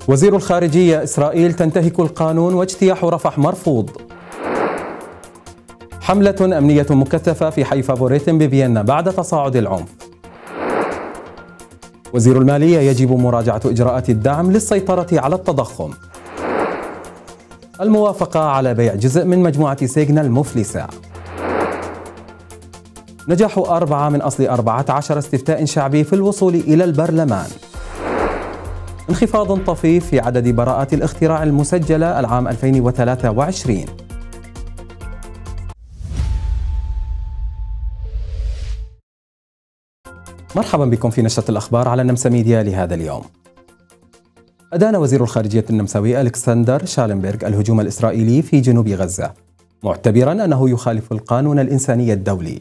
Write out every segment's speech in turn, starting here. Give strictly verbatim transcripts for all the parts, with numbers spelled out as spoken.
وزير الخارجية: إسرائيل تنتهك القانون واجتياح رفح مرفوض. حملة أمنية مكثفة في حي فافوريتن بفيينا بعد تصاعد العنف. وزير المالية: يجب مراجعة إجراءات الدعم للسيطرة على التضخم. الموافقة على بيع جزء من مجموعة سيغنا المفلسة. نجاح أربعة من أصل أربعة عشر استفتاء شعبي في الوصول إلى البرلمان. انخفاض طفيف في عدد براءات الاختراع المسجلة العام ألفين وثلاثة وعشرين. مرحبا بكم في نشرة الأخبار على نمسا ميديا لهذا اليوم. أدان وزير الخارجية النمساوي ألكسندر شالنبرغ الهجوم الإسرائيلي في جنوب غزة، معتبرا أنه يخالف القانون الإنساني الدولي.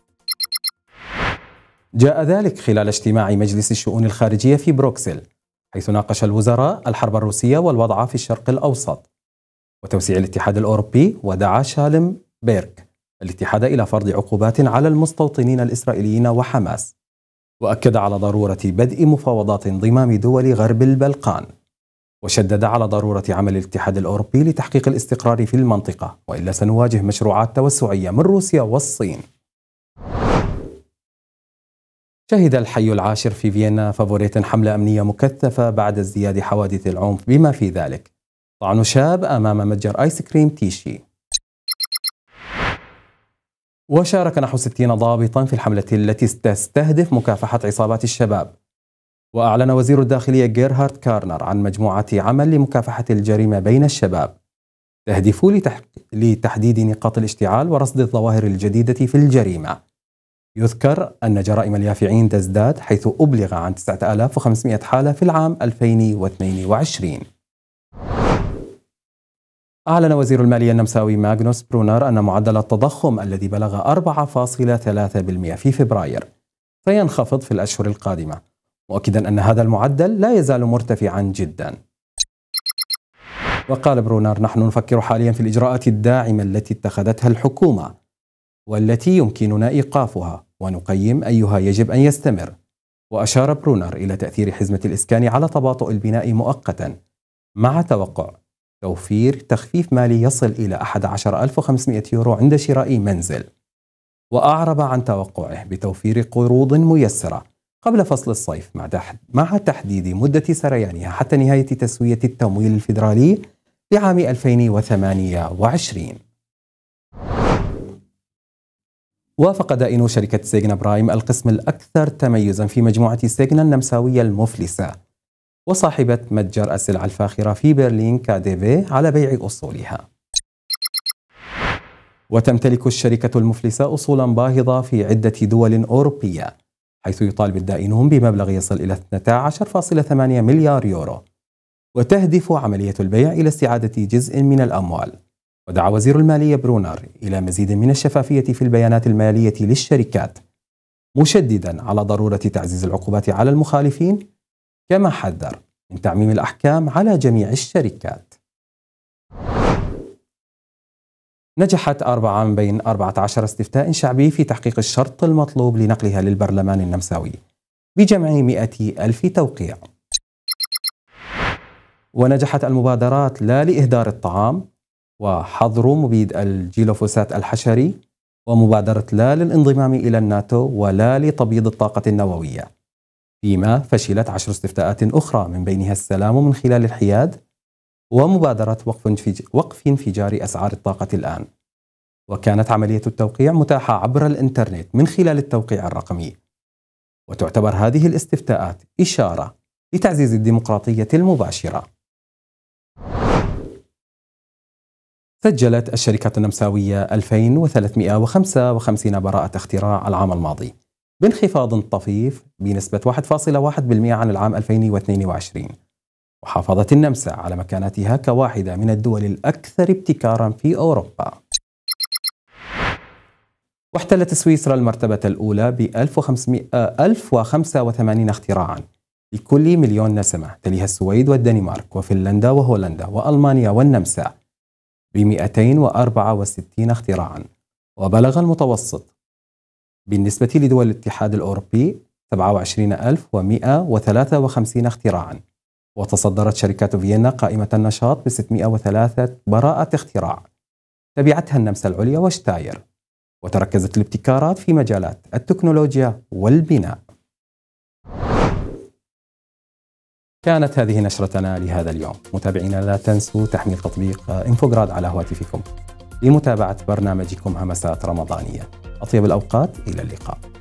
جاء ذلك خلال اجتماع مجلس الشؤون الخارجية في بروكسل، حيث ناقش الوزراء الحرب الروسية والوضع في الشرق الأوسط وتوسيع الاتحاد الأوروبي، ودعا شالنبرغ الاتحاد إلى فرض عقوبات على المستوطنين الإسرائيليين وحماس، وأكد على ضرورة بدء مفاوضات انضمام دول غرب البلقان، وشدد على ضرورة عمل الاتحاد الأوروبي لتحقيق الاستقرار في المنطقة، وإلا سنواجه مشروعات توسعية من روسيا والصين. شهد الحي العاشر في فيينا فافوريتن حملة أمنية مكثفة بعد ازدياد حوادث العنف، بما في ذلك طعن شاب أمام متجر آيس كريم تيشي. وشارك نحو ستين ضابطا في الحملة التي تستهدف مكافحة عصابات الشباب. وأعلن وزير الداخلية جيرهارد كارنر عن مجموعة عمل لمكافحة الجريمة بين الشباب، تهدف لتحديد نقاط الاشتعال ورصد الظواهر الجديدة في الجريمة. يذكر أن جرائم اليافعين تزداد، حيث أبلغ عن تسعة آلاف وخمسمئة حالة في العام ألفين واثنين وعشرين. أعلن وزير المالية النمساوي ماغنوس برونر أن معدل التضخم الذي بلغ أربعة فاصلة ثلاثة بالمئة في فبراير سينخفض في الأشهر القادمة، مؤكدا أن هذا المعدل لا يزال مرتفعا جدا. وقال برونر: نحن نفكر حاليا في الإجراءات الداعمة التي اتخذتها الحكومة والتي يمكننا إيقافها، ونقيم أيها يجب أن يستمر. وأشار برونر إلى تأثير حزمة الإسكان على تباطؤ البناء مؤقتا، مع توقع توفير تخفيف مالي يصل إلى أحد عشر ألف وخمسمئة يورو عند شراء منزل. وأعرب عن توقعه بتوفير قروض ميسرة قبل فصل الصيف، مع تحديد مدة سريانها حتى نهاية تسوية التمويل الفيدرالي لعام ألفين وثمانية وعشرين. وافق دائنو شركة سيغنا برايم القسم الأكثر تميزا في مجموعة سيغنا النمساوية المفلسة وصاحبة متجر السلع الفاخرة في برلين كاديفي على بيع أصولها. وتمتلك الشركة المفلسة أصولا باهظة في عدة دول أوروبية، حيث يطالب الدائنون بمبلغ يصل إلى اثني عشر فاصلة ثمانية مليار يورو، وتهدف عملية البيع إلى استعادة جزء من الأموال. ودعا وزير المالية برونر إلى مزيد من الشفافية في البيانات المالية للشركات، مشددا على ضرورة تعزيز العقوبات على المخالفين، كما حذر من تعميم الأحكام على جميع الشركات. نجحت أربعة من بين أربعة عشر استفتاء شعبي في تحقيق الشرط المطلوب لنقلها للبرلمان النمساوي بجمع مئة ألف توقيع. ونجحت المبادرات لا لإهدار الطعام، وحظر مبيد الجيلوفوسات الحشري، ومبادرة لا للانضمام إلى الناتو، ولا لتبييض الطاقة النووية، فيما فشلت عشر استفتاءات أخرى من بينها السلام من خلال الحياد، ومبادرة وقف انفجار أسعار الطاقة الآن. وكانت عملية التوقيع متاحة عبر الإنترنت من خلال التوقيع الرقمي. وتعتبر هذه الاستفتاءات إشارة لتعزيز الديمقراطية المباشرة. سجلت الشركات النمساوية ألفين وثلاثمئة وخمسة وخمسين براءة اختراع العام الماضي، بانخفاض طفيف بنسبة واحد فاصلة واحد بالمئة عن العام ألفين واثنين وعشرين. وحافظت النمسا على مكانتها كواحدة من الدول الأكثر ابتكارا في أوروبا. واحتلت سويسرا المرتبة الأولى ب ألف وخمسة وثمانين اختراعا لكل مليون نسمة، تليها السويد والدنمارك وفنلندا وهولندا وألمانيا والنمسا ب مئتين وأربعة وستين اختراعا. وبلغ المتوسط بالنسبة لدول الاتحاد الأوروبي سبعة وعشرين ألف ومئة وثلاثة وخمسين اختراعا، وتصدرت شركات فيينا قائمة النشاط ب ستمئة وثلاثة براءة اختراع، تبعتها النمسا العليا وشتاير، وتركزت الابتكارات في مجالات التكنولوجيا والبناء. كانت هذه نشرتنا لهذا اليوم. متابعينا لا تنسوا تحميل تطبيق إنفوغراد على هواتفكم لمتابعة برنامجكم همسات رمضانية. أطيب الأوقات، إلى اللقاء.